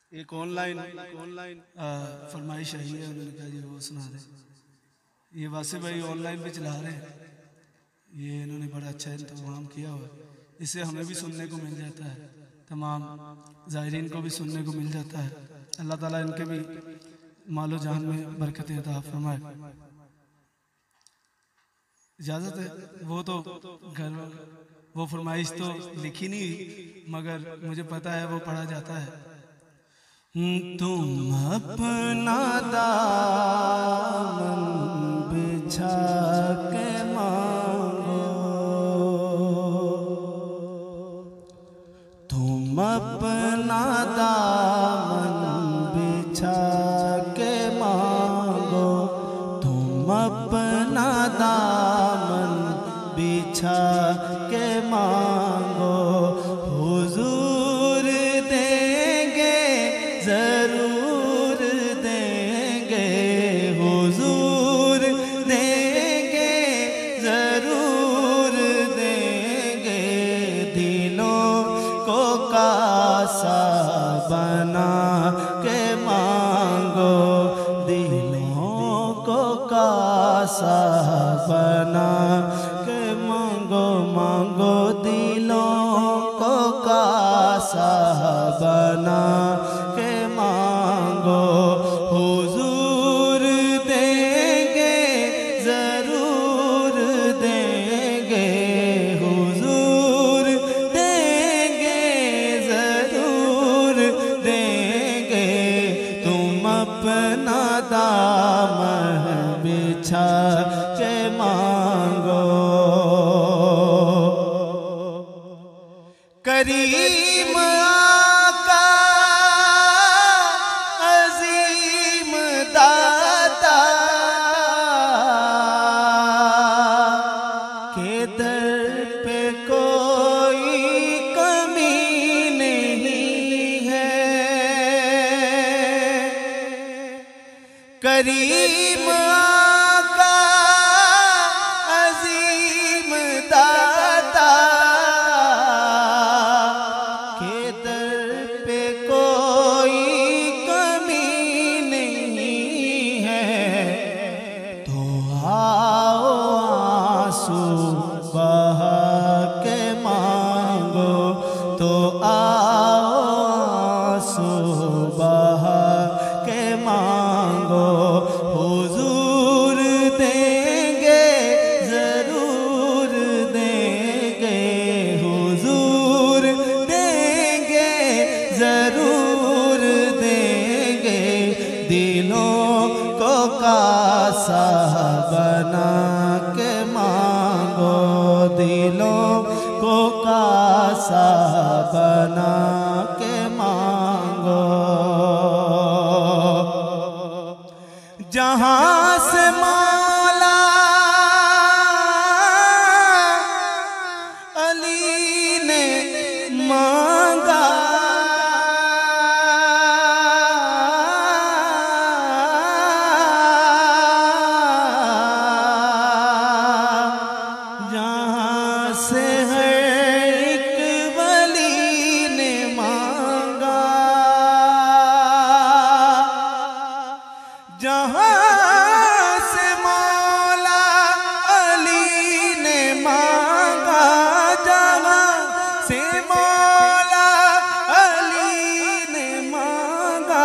एक ऑनलाइन फरमाइश आई है, उन्होंने कहा जी वो सुना दे। ये वासिफ भाई ऑनलाइन पे चला रहे हैं, ये इन्होंने बड़ा अच्छा इंतजाम किया हुआ है, इससे हमें भी सुनने को मिल जाता है, तमाम ज़ायरीन को भी सुनने को मिल जाता है। अल्लाह ताला इनके भी मालो जान में बरकत अता फरमाए। इजाज़त है, वो तो घर वो फरमाइश तो लिखी नहीं, मगर मुझे पता है वो पढ़ा जाता है। तुम अपना दामन बिछा के मांगो, तुम अपना दामन बिछा के मांगो, तुम अपना दामन बिछा के मांगो, हुजूर देंगे जरूर देंगे, हुजूर देंगे जरूर देंगे, दिलों को कासा बना के मांगो, दिलों को कासा बना के मांगो, मांगो दिलों को कासा बना के मांगो, हुजूर देंगे जरूर देंगे, हुजूर देंगे जरूर देंगे, तुम अपना दामन बिछा के मांगो। करीम आका अजीम दाता के दर पे कोई कमी नहीं है, करीम आका अजीम दाता के दर पे कोई कमी नहीं है, तो आओ आंसू बहा के मांगो, तो आओ आंसू बहा के मांगो, हुजूर देंगे जरूर देंगे, हुजूर देंगे जरूर देंगे, दिलों को कासा बना के मांगो, दिलों को कासा बना के मांगो। जहां से मौला अली ने मांगा, जहां से हर एक वली ने मांगा, जहां से मौला अली ने मांगा, जहां से मौला अली ने मांगा,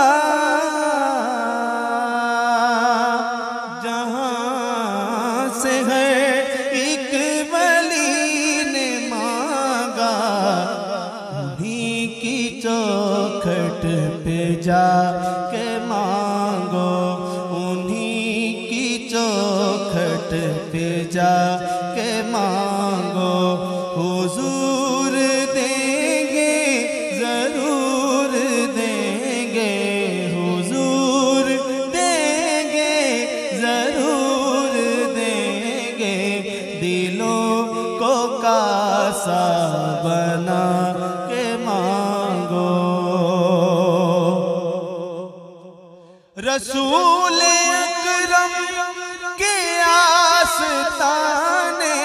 जहां से है एक वली ने मांगा, उन्हीं की चौखट पे जा के मांगो, उन्हीं की चौखट पे जा के मांगो, हुजूर देंगे जरूर देंगे, हुजूर देंगे जरूर देंगे, दिलों को कासा बना के मांगो। रसूल अकरम के आस्ताने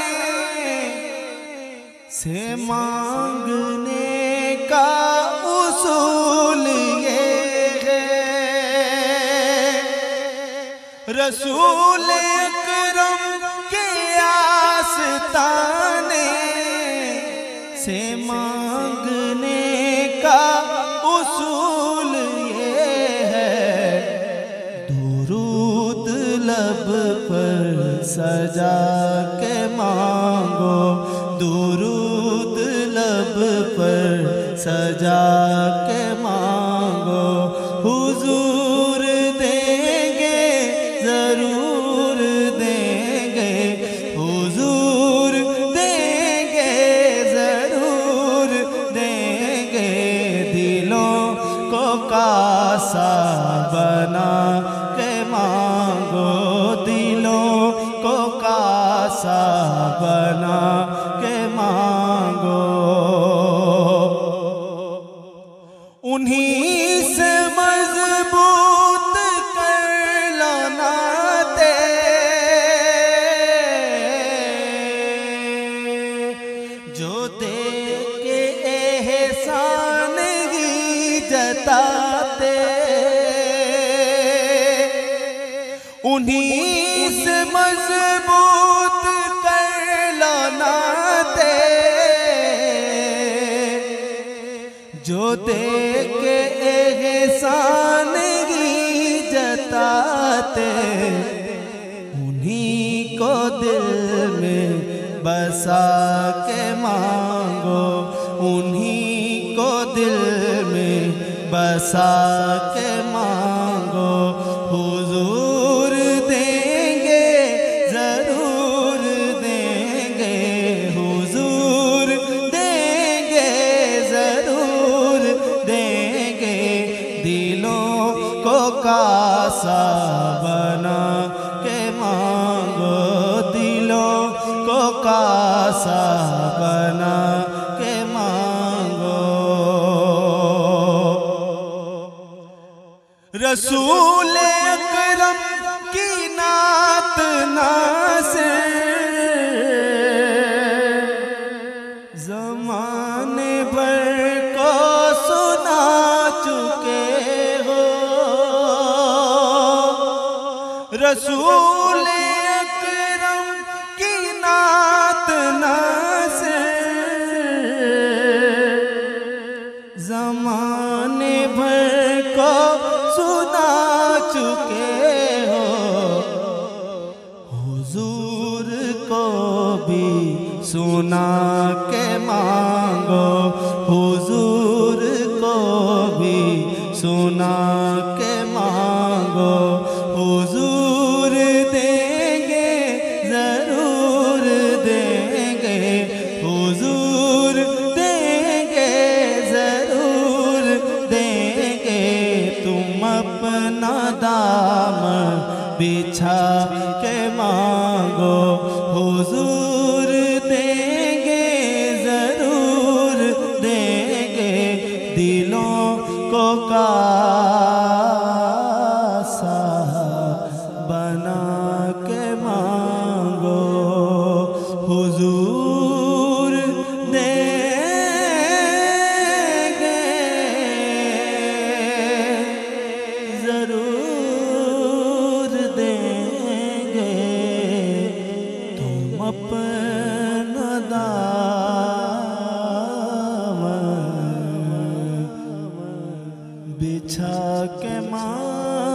से मांगने का उसूल ये रसूल अकरम के आस्ताने से मांगने का उसूल ये है, दुरूद लब पर सजा के मांगो, दुरूद लब पर सजा के मांगो, हुजूर देंगे जरूर देंगे, हुजूर देंगे जरूर देंगे, दिलों को कासा बना के मांगो, दिलों को कासा बना के मांगो। उन्हीं से मजबूत कर लो नाते, जो दे के एहसान ही जताते, उन्हीं से मजबूत कर लो नाते, जो दे के एहसान ही जताते, उन्हीं को दिल में बसा के मांगो, उन्हीं को दिल में बसा के मांगो, हुजूर देंगे जरूर देंगे, हुजूर देंगे जरूर देंगे, दिलों को कासा बना के मांगो, दिलों को कासा बना के मांगो। रसूल अकरम की नात नासिर ज़माने भर को सुना चुके हो, रसूल अकरम की नात नासिर ज़माने भर को सुना चुके हो, हुजूर को भी सुना के मांगो, हुजूर को भी सुना के मांगो, हुजूर देंगे जरूर देंगे, हुजूर देंगे जरूर देंगे, तुम अपना दामन बिछा के मांगो, हुजूर देंगे जरूर देंगे, दिलों को कासा बना के मांगो, हुजूर देंगे जरूर देंगे, तुम अपना दामन बिछा के मांगो।